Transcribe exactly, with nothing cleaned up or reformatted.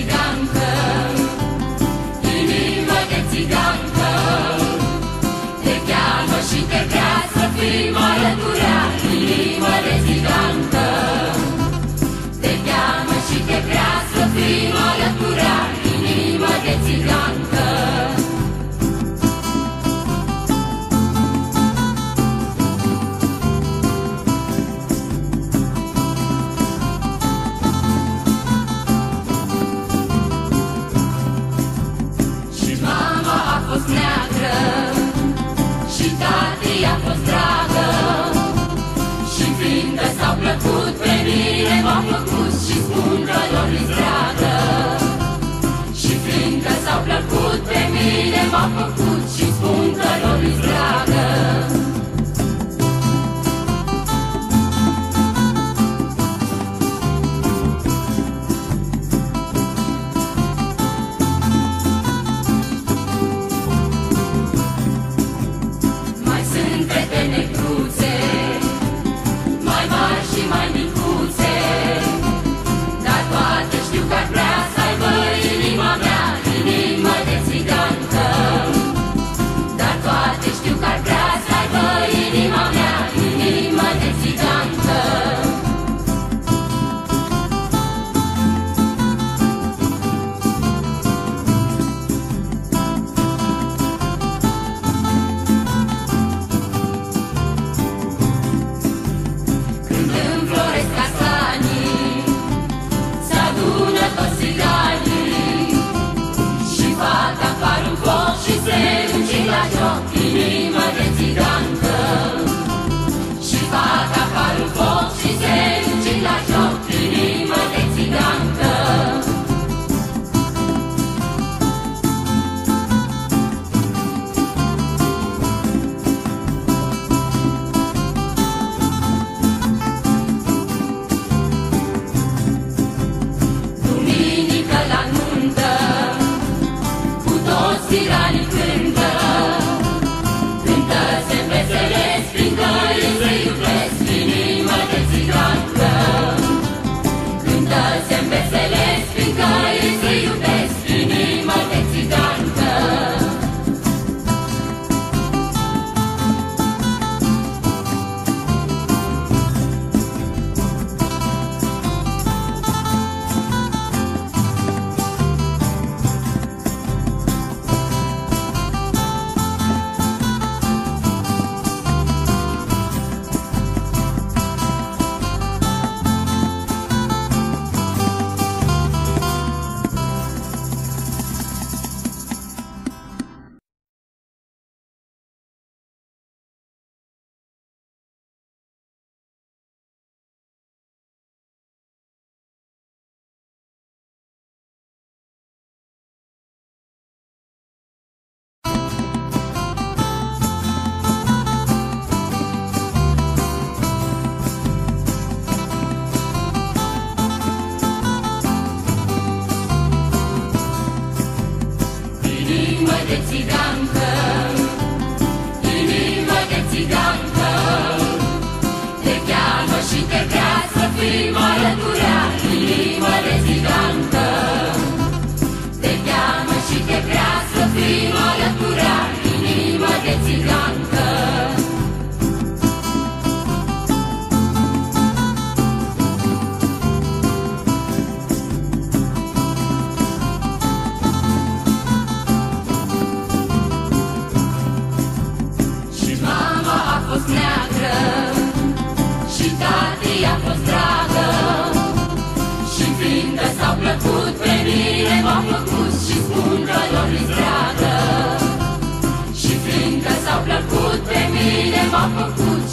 țigancă, inimă de țigancă, te cheamă și te vrea să fii alăturea. Inimă de țigancă, te cheamă și te vrea să fii alăturea. Inimă de țigancă. Neagră și tati a fost dragă, și fiindcă s-au plăcut pe mine m-au făcut și spun că lor-i dragă. Și fiindcă s-au plăcut pe mine m-au făcut și spun că lor-i dragă. Inimă de țigancă, și fata afară în foc și se duce la joc. Inimă de țigancă. Duminică la nuntă, cu toți tiranii cântă, se înveselesc, fiindcă ei se iubesc. Inimă de țigancă, cântă, se înveselesc, fiindcă ei se iubesc. Inimă de țigancă. Inimă de țigancă, inimă de țigancă, te cheamă și te vrea să fii alăturea. Inimă de țigancă, te cheamă și te vrea să fii alăturea. Inimă de țigancă. Neagră și tati a fost dragă, și fiindcă s-au plăcut pe mine m-au făcut și spun că lor-i dragă. Și fiindcă s-au plăcut pe mine m-au făcut